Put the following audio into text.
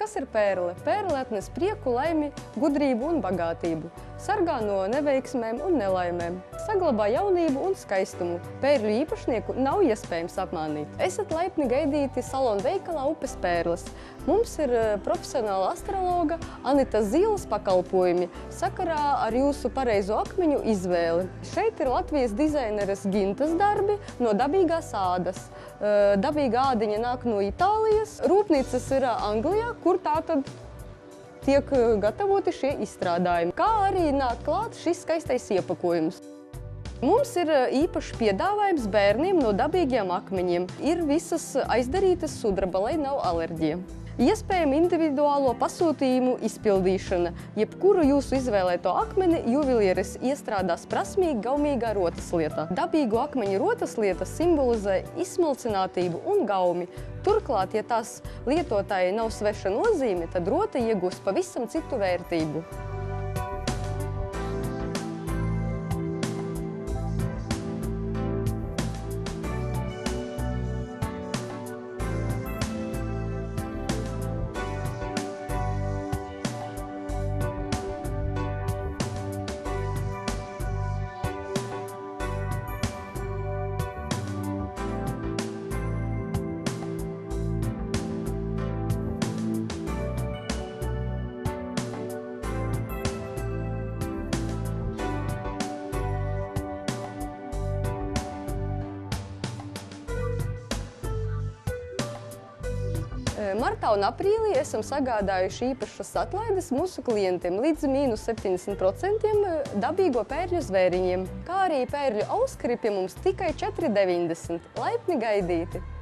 Kas ir pērle? Pērle atnes prieku, laimi, gudrību un bagātību. Sargā no neveiksmēm un nelaimēm. Saglabā jaunību un skaistumu. Pērļu īpašnieku nav iespējams apmānīt. Esat laipni gaidīti salonu veikalā Upes pērles. Mums ir profesionāla astrologa Anita Zīles pakalpojumi sakarā ar jūsu pareizo akmeņu izvēli. Šeit ir Latvijas dizaineres Gintas darbi no dabīgās ādas. Dabīga ādiņa nāk no Itālijas. Rūpnīcas ir Anglijā, kur tātad tiek gatavoti šie izstrādājumi. Kā arī nāk klāt šis skaistais iepakojums. Mums ir īpašs piedāvājums bērniem no dabīgiem akmeņiem. Ir visas aizdarītas sudraba, lai nav alerģija. Iespējama individuālo pasūtījumu izpildīšana. Jebkuru jūsu izvēlēto akmeni juvelieris iestrādās prasmīgi gaumīgā rotaslietā. Dabīgu akmeņu rotaslieta simbolizē izsmalcinātību un gaumi. Turklāt, ja tās lietotājai nav sveša nozīme, tad rota iegūst pavisam citu vērtību. Martā un aprīlī esam sagādājuši īpašas atlaides mūsu klientiem līdz -70% dabīgo pērļu zvēriņiem, kā arī pērļu auskari pie mums tikai 4,90. Laipni gaidīti!